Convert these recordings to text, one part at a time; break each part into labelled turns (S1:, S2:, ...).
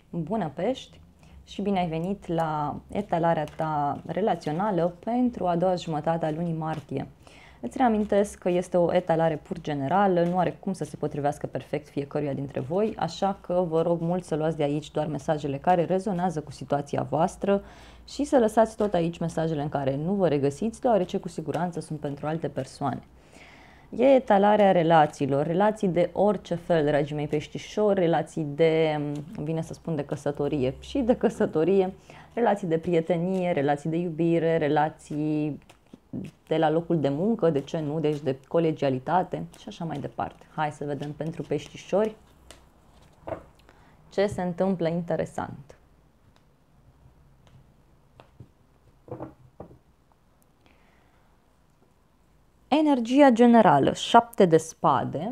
S1: Bună Pești și bine ai venit la etalarea ta relațională pentru a doua jumătate a lunii martie. Îți reamintesc că este o etalare pur generală, nu are cum să se potrivească perfect fiecăruia dintre voi, așa că vă rog mult să luați de aici doar mesajele care rezonează cu situația voastră și să lăsați tot aici mesajele în care nu vă regăsiți, deoarece cu siguranță sunt pentru alte persoane. E etalarea relațiilor, relații de orice fel, dragii mei peștișori, relații de, vine să spun, de căsătorie și de căsătorie, relații de prietenie, relații de iubire, relații de la locul de muncă, de ce nu, deci de colegialitate și așa mai departe. Hai să vedem pentru peștișori ce se întâmplă interesant. Energia generală, 7 de spade,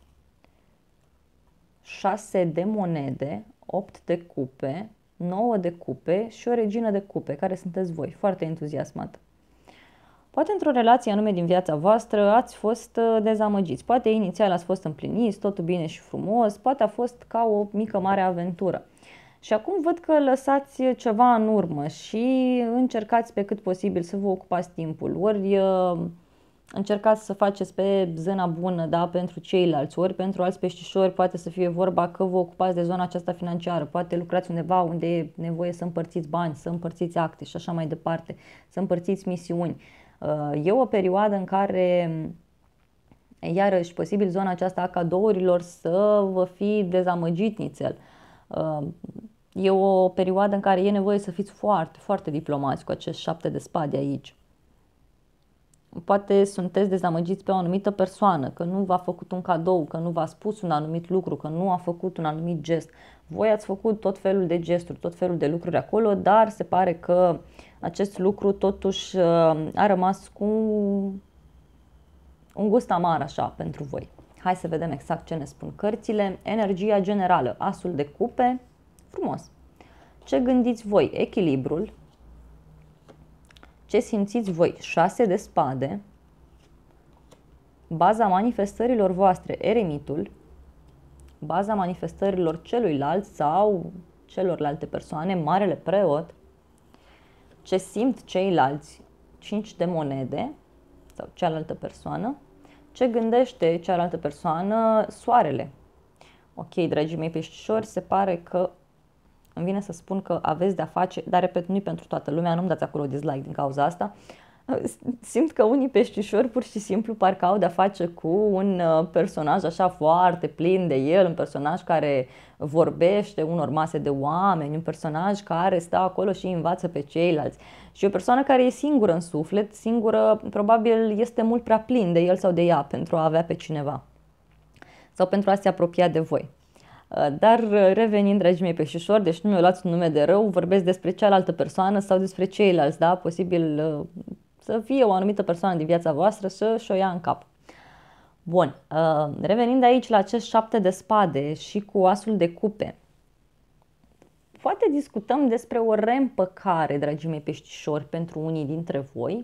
S1: 6 de monede, 8 de cupe, 9 de cupe și o regină de cupe, care sunteți voi, foarte entuziasmată. Poate într-o relație anume din viața voastră ați fost dezamăgiți, poate inițial ați fost împliniți, totul bine și frumos, poate a fost ca o mică mare aventură. Și acum văd că lăsați ceva în urmă și încercați pe cât posibil să vă ocupați timpul, ori încercați să faceți pe zona bună, da, pentru ceilalți, ori pentru alți peștișori poate să fie vorba că vă ocupați de zona aceasta financiară, poate lucrați undeva unde e nevoie să împărțiți bani, să împărțiți acte și așa mai departe, să împărțiți misiuni. E o perioadă în care, iarăși, posibil zona aceasta a cadourilor să vă fi dezamăgit nițel. E o perioadă în care e nevoie să fiți foarte, foarte diplomați cu acești 7 de spade aici. Poate sunteți dezamăgiți pe o anumită persoană, că nu v-a făcut un cadou, că nu v-a spus un anumit lucru, că nu a făcut un anumit gest. Voi ați făcut tot felul de gesturi, tot felul de lucruri acolo, dar se pare că acest lucru totuși a rămas cu un gust amar așa pentru voi. Hai să vedem exact ce ne spun cărțile. Energia generală, asul de cupe, frumos. Ce gândiți voi? Echilibrul. Ce simțiți voi? 6 de spade. Baza manifestărilor voastre, eremitul. Baza manifestărilor celuilalt sau celorlalte persoane, marele preot. Ce simt ceilalți, 5 de monede sau cealaltă persoană. Ce gândește cealaltă persoană, soarele. Ok, dragii mei peștișori, se pare că îmi vine să spun că aveți de-a face, dar repet, nu-i pentru toată lumea, nu-mi dați acolo dislike din cauza asta. Simt că unii peștișori pur și simplu parcă au de-a face cu un personaj așa foarte plin de el, un personaj care vorbește unor mase de oameni, un personaj care stă acolo și învață pe ceilalți. Și o persoană care e singură în suflet, singură, probabil este mult prea plin de el sau de ea pentru a avea pe cineva sau pentru a se apropia de voi. Dar revenind, dragii mei peștișori, deci nu mi-o luați un nume de rău, vorbesc despre cealaltă persoană sau despre ceilalți, da? Posibil să fie o anumită persoană din viața voastră și o ia în cap. Bun, revenind aici la acest 7 de spade și cu asul de cupe, poate discutăm despre o reîmpăcare, dragii mei peștișori, pentru unii dintre voi.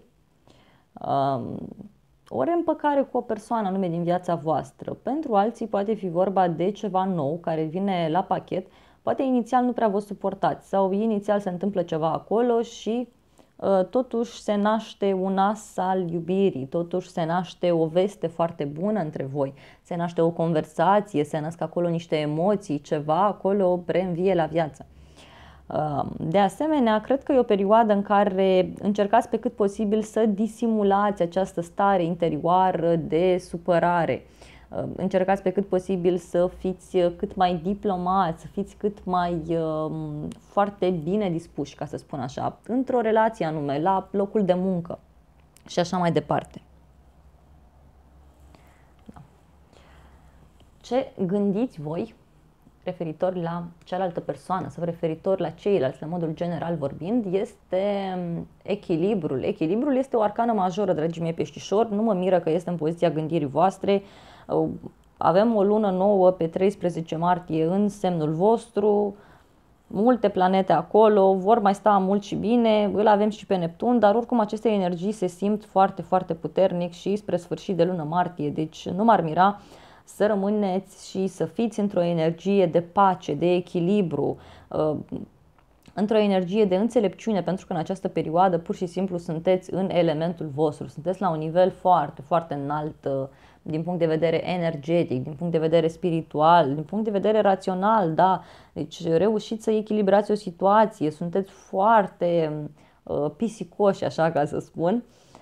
S1: O reîmpăcare cu o persoană anume din viața voastră. Pentru alții poate fi vorba de ceva nou care vine la pachet. Poate inițial nu prea vă suportați sau inițial se întâmplă ceva acolo și totuși se naște un as al iubirii, totuși se naște o veste foarte bună între voi, se naște o conversație, se nasc acolo niște emoții, ceva acolo reînvie la viață. De asemenea, cred că e o perioadă în care încercați pe cât posibil să disimulați această stare interioară de supărare. Încercați pe cât posibil să fiți cât mai diplomați, să fiți cât mai foarte bine dispuși, ca să spun așa, într-o relație anume, la locul de muncă și așa mai departe. Ce gândiți voi referitor la cealaltă persoană sau referitor la ceilalți, la modul general vorbind, este echilibrul. Echilibrul este o arcană majoră, dragii mei peștișori, nu mă miră că este în poziția gândirii voastre. Avem o lună nouă pe 13 martie în semnul vostru, multe planete acolo, vor mai sta mult și bine, îl avem și pe Neptun, dar oricum aceste energii se simt foarte, foarte puternic și spre sfârșit de lună martie, deci nu m-ar mira să rămâneți și să fiți într-o energie de pace, de echilibru, într-o energie de înțelepciune, pentru că în această perioadă pur și simplu sunteți în elementul vostru, sunteți la un nivel foarte, foarte înalt din punct de vedere energetic, din punct de vedere spiritual, din punct de vedere rațional, da, deci reușiți să echilibrați o situație, sunteți foarte pisicoși, așa ca să spun,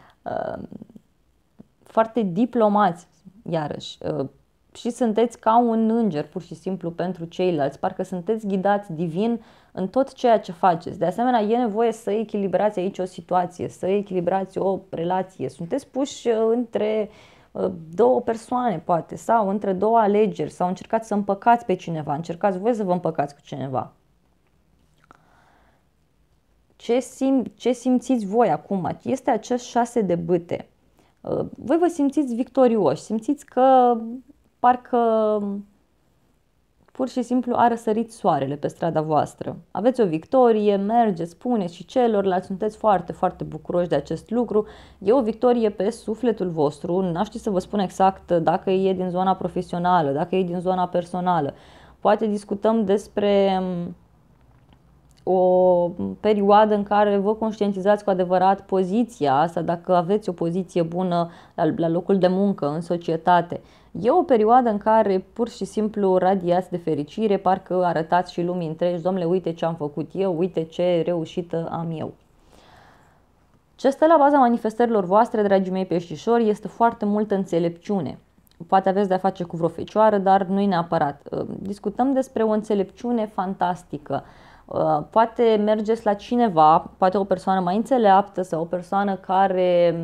S1: foarte diplomați, iarăși, și sunteți ca un înger pur și simplu pentru ceilalți, parcă sunteți ghidați divin în tot ceea ce faceți. De asemenea, e nevoie să echilibrați aici o situație, să echilibrați o relație. Sunteți puși între două persoane, poate, sau între două alegeri, sau încercați să împăcați pe cineva, încercați voi să vă împăcați cu cineva. Ce simțiți voi acum? Este acest 6 de bâte. Voi vă simțiți victorioși, simțiți că parcă pur și simplu a răsărit soarele pe strada voastră. Aveți o victorie, mergeți, spuneți și celorlalți, sunteți foarte, foarte bucuroși de acest lucru. E o victorie pe sufletul vostru, n-aș ști să vă spun exact dacă e din zona profesională, dacă e din zona personală. Poate discutăm despre o perioadă în care vă conștientizați cu adevărat poziția asta, dacă aveți o poziție bună la locul de muncă, în societate. E o perioadă în care pur și simplu radiați de fericire, parcă arătați și lumii întregi, domnule, uite ce am făcut eu, uite ce reușită am eu. Ce stă la baza manifestărilor voastre, dragii mei peștișori, este foarte multă înțelepciune. Poate aveți de-a face cu vreo fecioară, dar nu-i neapărat. Discutăm despre o înțelepciune fantastică. Poate mergeți la cineva, poate o persoană mai înțeleaptă sau o persoană care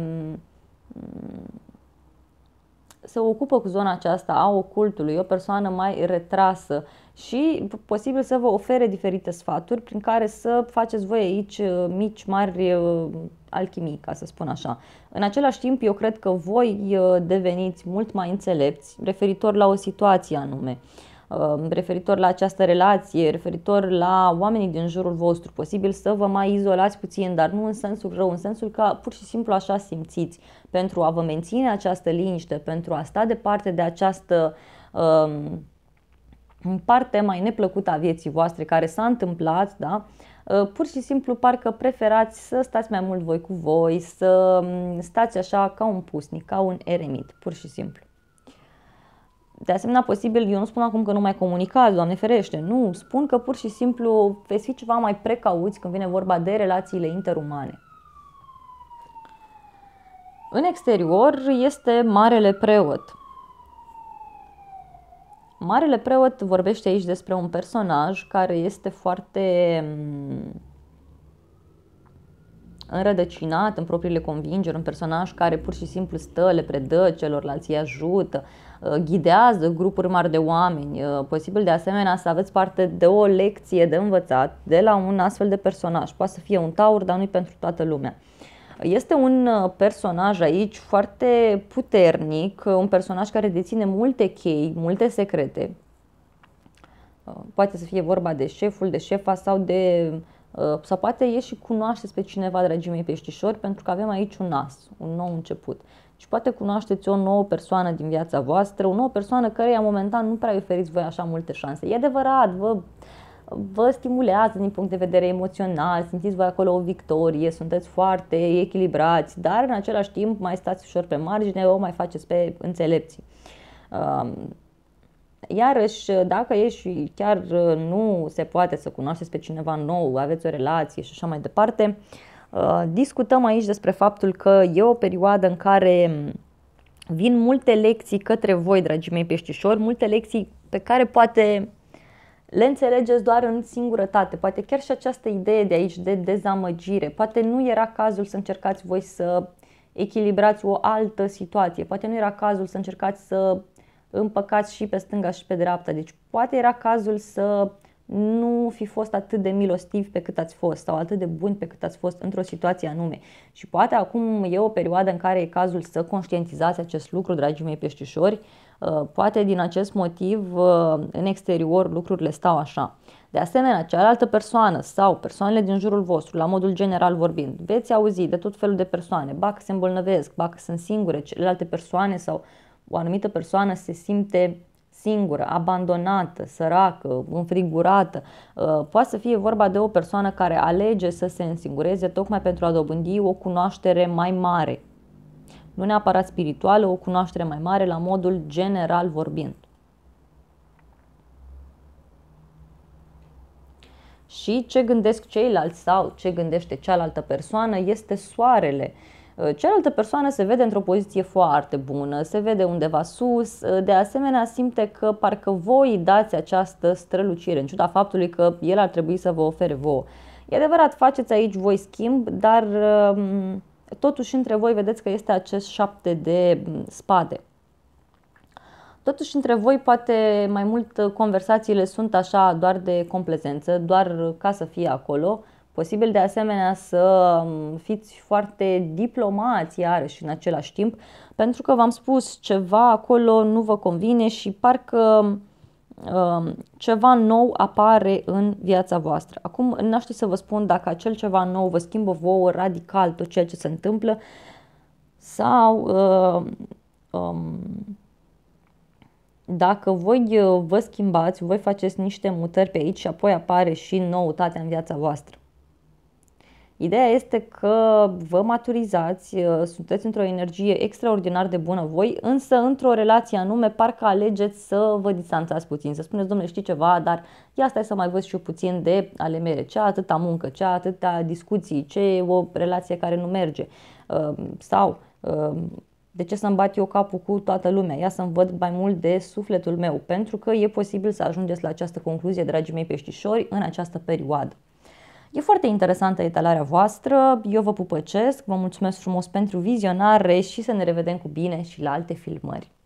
S1: se ocupă cu zona aceasta a ocultului, o persoană mai retrasă și posibil să vă ofere diferite sfaturi prin care să faceți voi aici mici, mari alchimii, ca să spun așa. În același timp, eu cred că voi deveniți mult mai înțelepți referitor la o situație anume, referitor la această relație, referitor la oamenii din jurul vostru. Posibil să vă mai izolați puțin, dar nu în sensul rău, în sensul că pur și simplu așa simțiți, pentru a vă menține această liniște, pentru a sta departe de această parte mai neplăcută a vieții voastre care s-a întâmplat, da? Pur și simplu parcă preferați să stați mai mult voi cu voi, să stați așa ca un pusnic, ca un eremit, pur și simplu. De asemenea, posibil, eu nu spun acum că nu mai comunicați, Doamne ferește, nu, spun că pur și simplu veți fi ceva mai precauți când vine vorba de relațiile interumane. În exterior este Marele Preot. Marele Preot vorbește aici despre un personaj care este foarte înrădăcinat în propriile convingeri, un personaj care pur și simplu stă, le predă celorlalți, îi ajută, ghidează grupuri mari de oameni. Posibil de asemenea să aveți parte de o lecție de învățat de la un astfel de personaj. Poate să fie un taur, dar nu-i pentru toată lumea. Este un personaj aici foarte puternic, un personaj care deține multe chei, multe secrete. Poate să fie vorba de șeful, de șefa sau poate e și cunoașteți pe cineva, dragii mei peștișori, pentru că avem aici un as, un nou început. Și poate cunoașteți o nouă persoană din viața voastră, o nouă persoană căreia momentan nu prea îi oferiți voi așa multe șanse. E adevărat, vă stimulează din punct de vedere emoțional, simțiți voi acolo o victorie, sunteți foarte echilibrați, dar în același timp mai stați ușor pe margine, o mai faceți pe înțelepții. Iarăși, dacă e și chiar nu se poate să cunoașteți pe cineva nou, aveți o relație și așa mai departe, discutăm aici despre faptul că e o perioadă în care vin multe lecții către voi, dragii mei peștișori, multe lecții pe care poate le înțelegeți doar în singurătate, poate chiar și această idee de aici de dezamăgire, poate nu era cazul să încercați voi să echilibrați o altă situație, poate nu era cazul să încercați să împăcați și pe stânga și pe dreapta, deci poate era cazul să nu fi fost atât de milostivi pe cât ați fost sau atât de buni pe cât ați fost într-o situație anume. Și poate acum e o perioadă în care e cazul să conștientizați acest lucru, dragii mei peștișori. Poate din acest motiv în exterior lucrurile stau așa. De asemenea, cealaltă persoană sau persoanele din jurul vostru, la modul general vorbind, veți auzi de tot felul de persoane, ba că se îmbolnăvesc, ba că sunt singure celelalte persoane sau o anumită persoană se simte singură, abandonată, săracă, înfrigurată. Poate să fie vorba de o persoană care alege să se însingureze tocmai pentru a dobândi o cunoaștere mai mare. Nu neapărat spirituală, o cunoaștere mai mare la modul general vorbind. Și ce gândesc ceilalți sau ce gândește cealaltă persoană este soarele. Cealaltă persoană se vede într-o poziție foarte bună, se vede undeva sus, de asemenea simte că parcă voi îi dați această strălucire, în ciuda faptului că el ar trebui să vă ofere vouă. E adevărat, faceți aici voi schimb, dar totuși între voi vedeți că este acest 7 de spade. Totuși între voi poate mai mult conversațiile sunt așa doar de complezență, doar ca să fie acolo. Posibil de asemenea să fiți foarte diplomați iarăși în același timp, pentru că v-am spus ceva acolo nu vă convine și parcă ceva nou apare în viața voastră. Acum n-aș ști să vă spun dacă acel ceva nou vă schimbă vouă radical tot ceea ce se întâmplă sau dacă voi vă schimbați, voi faceți niște mutări pe aici și apoi apare și noutatea în viața voastră. Ideea este că vă maturizați, sunteți într-o energie extraordinar de bună voi, însă într-o relație anume parcă alegeți să vă distanțați puțin, să spuneți, domnule, știi ceva, dar ia stai să mai văd și eu puțin de ale mele, ce atâta muncă, ce atâta discuții, ce e o relație care nu merge sau de ce să-mi bat eu capul cu toată lumea, ia să-mi văd mai mult de sufletul meu, pentru că e posibil să ajungeți la această concluzie, dragii mei peștișori, în această perioadă. E foarte interesantă etalarea voastră, eu vă pupăcesc, vă mulțumesc frumos pentru vizionare și să ne revedem cu bine și la alte filmări.